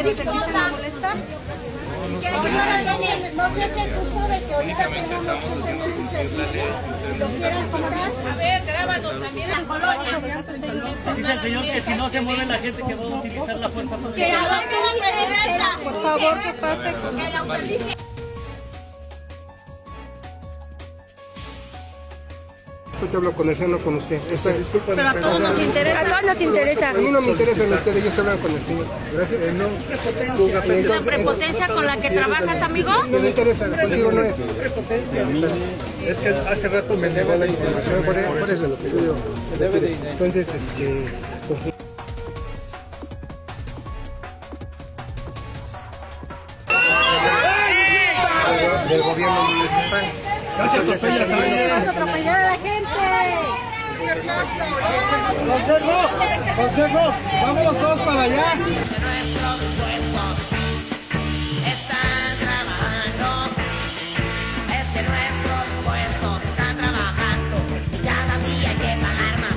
que nos empiecen a molestar. No se hace justo de que ahorita tengamos un servicio, lo quieran comprar. A ver, grábanos también en Colonia. Dice el señor que si no se mueve la gente que va a utilizar la fuerza pública. Que la presidenta, Por favor, que pase con Yo hablo con el señor, no con usted. Disculpa. Pero a todos nos interesa. A todos nos interesa. A mí no me interesan ustedes, yo estoy hablando con el señor. Gracias. ¿La prepotencia con la que trabajas, amigo? No me interesa, contigo no es. Es que hace rato me llegó la información, por eso es lo que yo digo. Entonces, del gobierno municipal. vamos a atropellar a la gente. Consejo, vámonos todos para allá. Nuestros puestos están trabajando, es que nuestros puestos están trabajando y cada día hay que pagar más.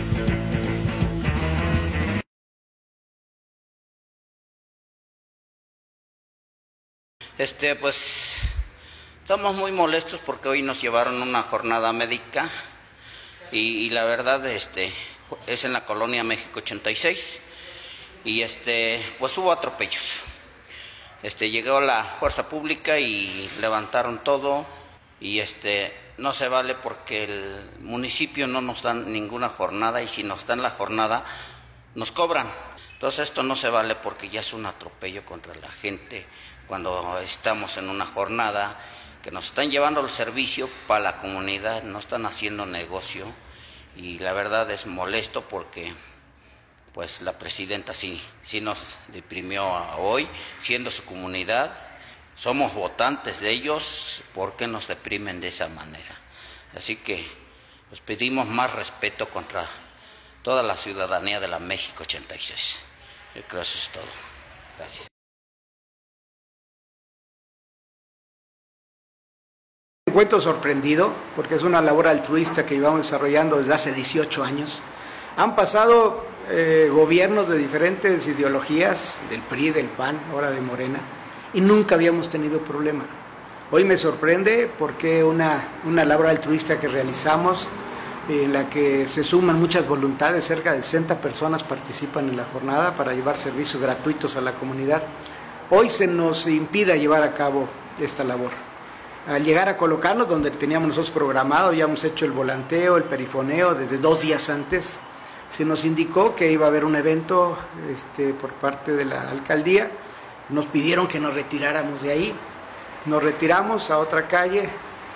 Pues estamos muy molestos porque hoy nos llevaron una jornada médica y la verdad es en la colonia México 86 y pues hubo atropellos. Llegó la fuerza pública y levantaron todo y no se vale porque el municipio no nos dan ninguna jornada y si nos dan la jornada nos cobran. Entonces esto no se vale porque ya es un atropello contra la gente cuando estamos en una jornada que nos están llevando el servicio para la comunidad, no están haciendo negocio y la verdad es molesto porque pues la presidenta sí nos deprimió hoy, siendo su comunidad, somos votantes de ellos, ¿por qué nos deprimen de esa manera? Así que pues pedimos más respeto contra toda la ciudadanía de la México 86. Yo creo que eso es todo. Gracias. Me encuentro sorprendido porque es una labor altruista que llevamos desarrollando desde hace 18 años. Han pasado gobiernos de diferentes ideologías, del PRI, del PAN, ahora de Morena, y nunca habíamos tenido problema. Hoy me sorprende porque una labor altruista que realizamos, en la que se suman muchas voluntades, cerca de 60 personas participan en la jornada para llevar servicios gratuitos a la comunidad. Hoy se nos impide llevar a cabo esta labor. Al llegar a colocarnos donde teníamos nosotros programado, ya hemos hecho el volanteo, el perifoneo desde 2 días antes, se nos indicó que iba a haber un evento por parte de la alcaldía, nos pidieron que nos retiráramos de ahí, nos retiramos a otra calle,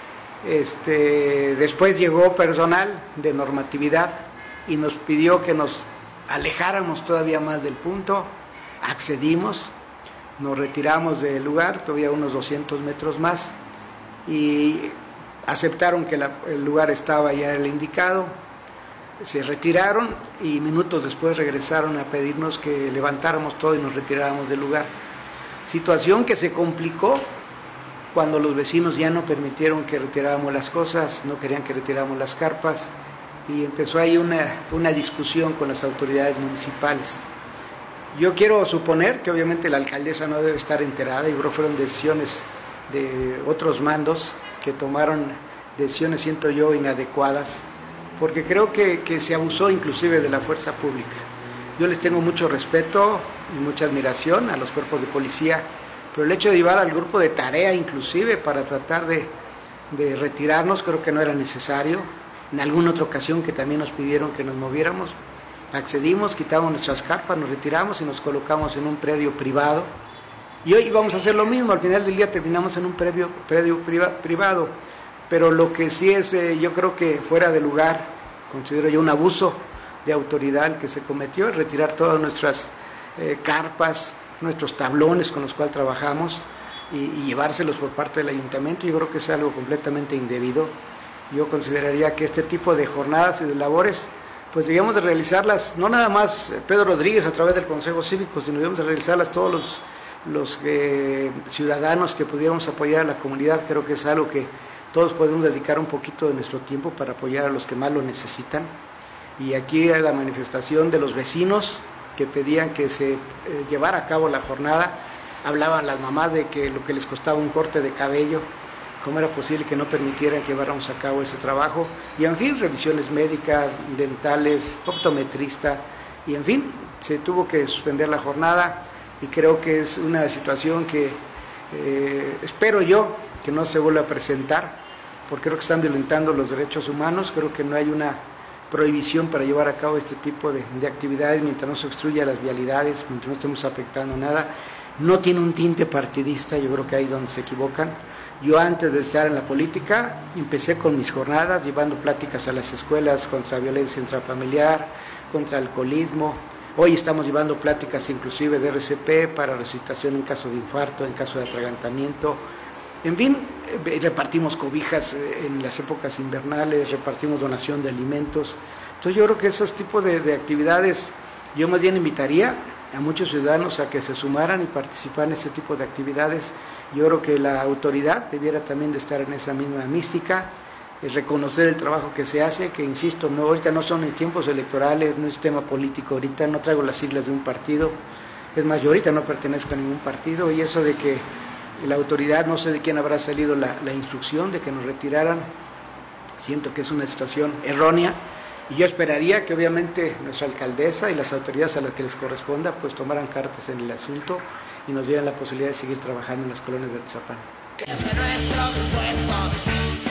después llegó personal de normatividad y nos pidió que nos alejáramos todavía más del punto, accedimos, nos retiramos del lugar, todavía unos 200 metros más, y aceptaron que el lugar estaba ya el indicado, se retiraron y minutos después regresaron a pedirnos que levantáramos todo y nos retiráramos del lugar. Situación que se complicó cuando los vecinos ya no permitieron que retiráramos las cosas, no querían que retiráramos las carpas y empezó ahí una discusión con las autoridades municipales. Yo quiero suponer que obviamente la alcaldesa no debe estar enterada y fueron decisiones de otros mandos que tomaron decisiones, siento yo, inadecuadas, porque creo que se abusó inclusive de la fuerza pública. Yo les tengo mucho respeto y mucha admiración a los cuerpos de policía, pero el hecho de llevar al grupo de tarea inclusive para tratar de retirarnos creo que no era necesario. En alguna otra ocasión que también nos pidieron que nos moviéramos, accedimos, quitamos nuestras carpas, nos retiramos y nos colocamos en un predio privado. Y hoy vamos a hacer lo mismo, al final del día terminamos en un predio privado, pero lo que sí es, yo creo que fuera de lugar, considero yo un abuso de autoridad el que se cometió, es retirar todas nuestras carpas, nuestros tablones con los cuales trabajamos y llevárselos por parte del ayuntamiento. Yo creo que es algo completamente indebido. Yo consideraría que este tipo de jornadas y de labores, pues debíamos de realizarlas, no nada más Pedro Rodríguez a través del Consejo Cívico, sino debíamos de realizarlas todos los ciudadanos que pudiéramos apoyar a la comunidad. Creo que es algo que todos podemos dedicar un poquito de nuestro tiempo para apoyar a los que más lo necesitan. Y aquí era la manifestación de los vecinos que pedían que se llevara a cabo la jornada. Hablaban las mamás de que lo que les costaba un corte de cabello, cómo era posible que no permitieran que lleváramos a cabo ese trabajo, y en fin, revisiones médicas, dentales, optometrista, y en fin, se tuvo que suspender la jornada, y creo que es una situación que espero yo que no se vuelva a presentar, porque creo que están violentando los derechos humanos. Creo que no hay una prohibición para llevar a cabo este tipo de actividades mientras no se obstruya las vialidades, mientras no estemos afectando nada. No tiene un tinte partidista, yo creo que ahí es donde se equivocan. Yo antes de estar en la política empecé con mis jornadas llevando pláticas a las escuelas contra violencia intrafamiliar, contra alcoholismo. Hoy estamos llevando pláticas inclusive de RCP para resucitación en caso de infarto, en caso de atragantamiento. En fin, repartimos cobijas en las épocas invernales, repartimos donación de alimentos. Entonces yo creo que esos tipos de actividades, yo más bien invitaría a muchos ciudadanos a que se sumaran y participaran en ese tipo de actividades. Yo creo que la autoridad debiera también de estar en esa misma mística, reconocer el trabajo que se hace, que insisto, no, ahorita no son tiempos electorales, no es tema político, ahorita no traigo las siglas de un partido, es más, yo ahorita no pertenezco a ningún partido, y eso de que la autoridad, no sé de quién habrá salido la instrucción de que nos retiraran, siento que es una situación errónea, y yo esperaría que obviamente nuestra alcaldesa y las autoridades a las que les corresponda pues tomaran cartas en el asunto y nos dieran la posibilidad de seguir trabajando en las colonias de Atizapán. Es que nuestros impuestos